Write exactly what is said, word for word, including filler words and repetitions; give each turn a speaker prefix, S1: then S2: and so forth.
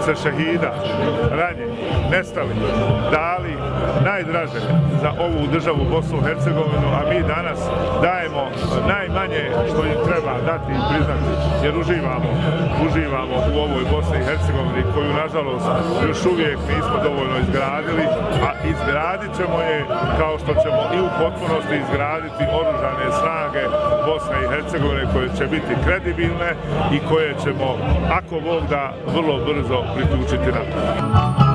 S1: porodice šehida, ranjenih, nestalih, dali najdraže za ovu državu Bosnu i Hercegovinu, a mi danas dajemo najmanje što im treba dati i priznati, jer uživamo, uživamo u ovoj Bosni i Hercegovini koju, nažalost, još uvijek nismo dovoljno izgradili, a izgradit ćemo je kao što ćemo i u potpunosti izgraditi oružane snage Bosne i Hercegovine koje će biti kredibilne i koje ćemo, ako Bog da, vrlo brzo priključiti NATO.